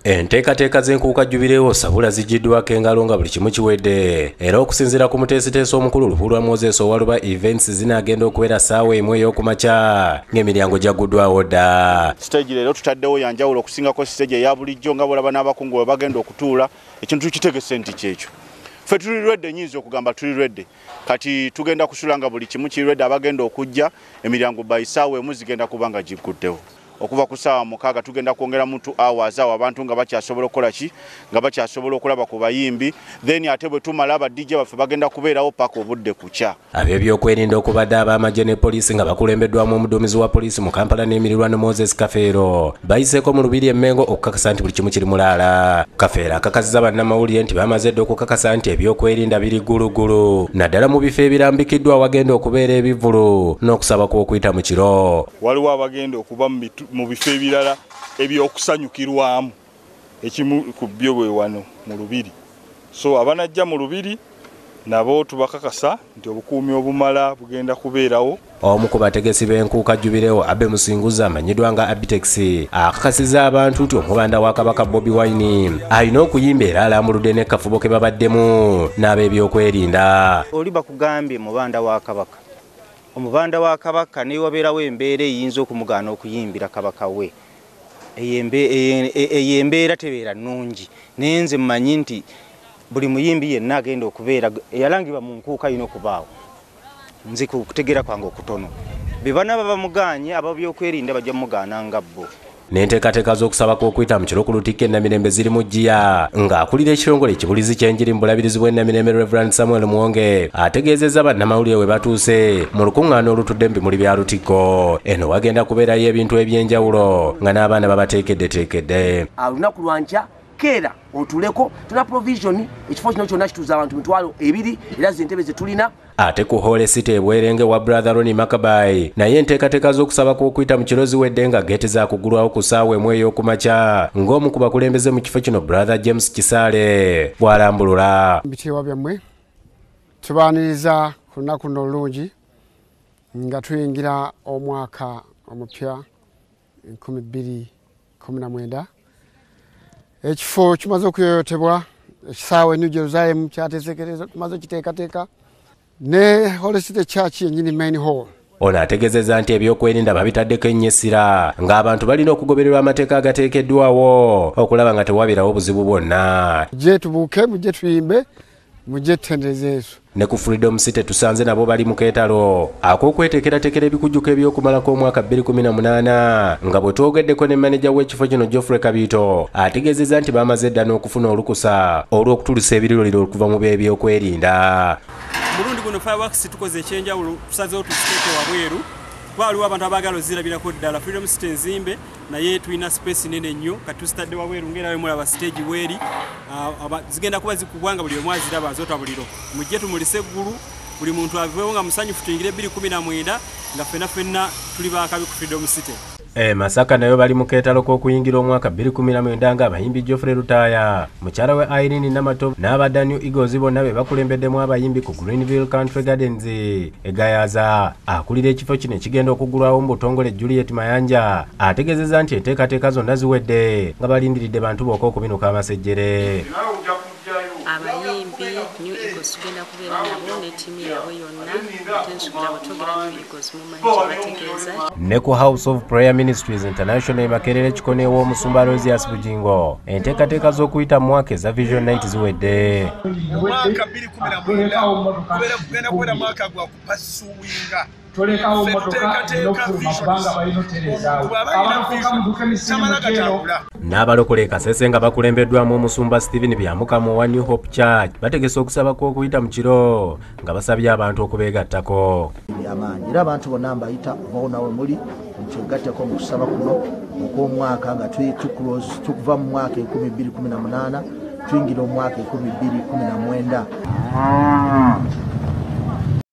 Enteekateeka z'enkuuka Jubileewo sabula zijjiddwako engalo nga buli kimu kiwedde era okusinziira ku muteesiteesi omukulu Luhulwa Moses Owaluba events zinaagenda okubeera ssaawa emu ey'okumakya ng'emiryango gyaguddwawo dda. Stage leero tutaddewo yanjawulo okusingako stage eya bulijjo nga bw'olaba n'abakungu bwe bagenda okutuula ekintu tukitegese nti kyekyo. Ffe tuli lwedde nnyinza okugamba tuli lwedde kati tugenda kusula nga buli kimu kirwedde abagenda okujja emiryango bayisaawa emu zigenda kuba nga gigguddewo. Okuva ku ssaawa 6 tugenda kwongera mu 2 hours awo abantu nga bakyasobola okukola ki nga bakyasobola okulaba ku bayimbi then ate bwe tumala aba DJ baffe bagenda kubeerawo paka obudde kukya. Ab'ebyokwerinda okubadde ab'amagye ne poliisi nga bakulembeddwamu omuduumizi wa poliisi mu Kampala n'emirirwano Moses Kafeero bayiseeko mu Lubiri e Mengo okukakasa nti buli kimu kiri mulaala. Kafeero akakasizza bannamawulire nti bamaze dda okukakasa nti ebyokwerinda biri gulugulu naddala mu bifo ebirambikiddwa awagenda okubeera ebivvulu n'okusaba kw'okuyita mu kiro. Waliwo abagenda okuba mu bifo ebirala ebyokusanyukirwamu ekimu ku byo bwe wano mu Lubiri. So abanajja mu Lubiri nabo tubakakasa nti obukuumi obumala bugenda kubeerawo. Omu ku bategesi b'enkuuka Jubileewo Abe Musinguza amanyiddwa nga Abitex akakasizza abantu nti omubanda wa Kabaka Bobi Wine alina okuyimba era alambuludde n'ekafubo ke babaddemu n'ab'ebyokwerinda. Oli bakugambye mubanda wa Kabaka. Omubanda wa Kabaka ne wabeerawo embeera eyinza okumugaana okuyimbira Kabaka we. Eyembeera tebeera nnungi. Nenze mmanyi nti buli muyimbi yenna agenda okubeera yalangibwa mu nkuuka ino okubaawo. Nzi kutegeera kwange okutono. Be bana babamuganye ababyokwerinda bajja mugaana nga bo. N'enteekateeka z'okusaba kw'okuyita mu kiro ku Lutikko e Namirembe ziri mu jjiya ng'akulira ekitongole ekibulizi ky'enjiri mu bulabirizi bw'e Namirembe Reverend Samuel Muwonge ategeezezza bannamawulire we batuuse mu lukuŋŋaana olutudde mu bimuli bya Lutikko. Eno wagenda kubeerayo ebintu eby'enjawulo nga n'abaana babateekeddeteekedde. Olunaku lwa nkya keera otuleko tuna provision ekifo kino kyonna kituuza abantu 200 era z'entebe ze tulina. Ate ku Holy City ebwerenge wa Brother Ronnie Makabayi naye enteekateeka z'okusaba kw'okuyita mu kiro ziwedde nga geeti zaakuggulwawo ku ssaawa emu ey'okumakya ng'omu ku bakulembeze mu kifo kino Brother James Kisaale bw'alambulula. Bitiibwa byammwe tubaaniriza ku lunaku luno olulungi nga tuyingira omwaka omupya 2019. Ekifo kimaze okuyoyotebwa ekisaawe New Jerusalem kyateesekereza tumaze kiteekateeka ne Holy City Church yennyini main hall. Ono ategeezezza nti ebyokwerinda babitaddeko ennyo essira ng'abantu balina okugobererwa amateeka agateekeddwawo okulaba nga tewabeerawo buzibu bwonna. Mujje tubuuke, mujje tuyimbe, mujje tutendereze Yesu. Ne ku Freedom City tusanze nabo bali mu keetalo ak'okweteekerateekera ebikujjuko eby'okumalako omwaka 2018 nga bwe twogeddeko ne maneja w'ekifo kino Geoffrey Kabito ategeezezza nti bamaze dda n'okufuna olukusa olw'okutulisa ebiriroliro okuva mu by'ebyokwerinda. Mulundi guno Fireworks tukoze ekyenjawulo tusazeewo tusiteeke wabweru waliwo abantu abaagala ozirabirako ddala. Freedom City nzimbe naye tulina space nene nnyo kati tusitadde wabweru ng'erawe mulaba stage weeri zigenda kuba zikubwanga buli omu aziraba azotabuliro. Mujje tumulise eggulu buli muntu aveewo nga musanyufu tuyingire 2019 nga ffenna tuli baakabi ku Freedom City. Masaka nayo bali mu keetalo k'okuyingira omwaka 2019 ng'abayimbi Geoffrey Lutaya mukyala we Irene Namato n'aba New Eagles bonna be bakulembeddemu abayimbi ku Greenville Country Gardens egayaza. Akulira ekifo kino ekigenda okuggulwawo mu butongole Juliet Mayanja ategeezezza nti enteekateeka zonna ziwedde nga balindiridde bantu bokka okubinuka amasejjere. Abayimbi New Eagles tugenda kubeera nabo ne ttiimu yaabwe yonna tensuubira bwetwogera New Eagles mumanyi kyebategeeza. Ne ku House of Prayer Ministries International Makerere Kikone w'omusumba Rosias Bujingo enteekateeka z'okuyita mu mwaka eza Vision Night ziwedde. Mwaka 2019 kugenda kubeera mwaka gwa kupasuwinga tolekawo motoka kubanga balinotereza n'abalokole Kasese nga bakulembeddwamu omusumba Stephen Byamukamo wa New Hope Church bategese okusaba kw'okuyita mu kiro nga basabye abantu okubeegattako. Era abantu bonna mbayita obawo nawe muli ntugatteko mu kusaba kuno okw'omwaka nga tukuva mu mwaka 2018 tuyingira omwaka 2019.